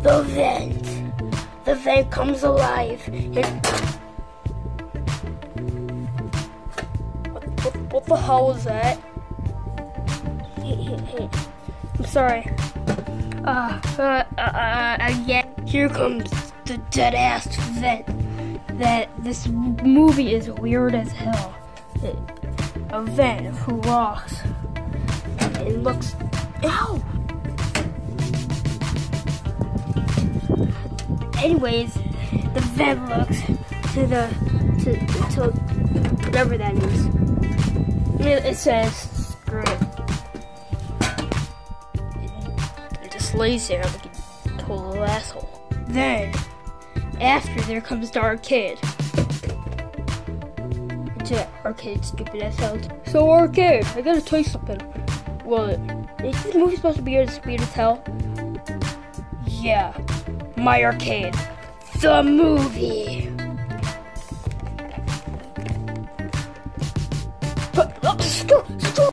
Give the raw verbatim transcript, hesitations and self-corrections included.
The vent. The vent comes alive. And what, what, what the hell was that? Hey, hey, hey. I'm sorry. Uh, uh, uh, uh, again. Here comes the dead ass vent. That this movie is weird as hell. It, a vent who walks. It looks. Ow! Anyways, the vent looks to the to to whatever that is. It, it says screw it. It just lays there like a total asshole. Then, after there comes the arcade. It's an arcade, stupid ass sound. So arcade, I gotta tell you something. Well, is this movie supposed to be as weird as hell? Yeah, my arcade, the movie. But, oh, stop, stop.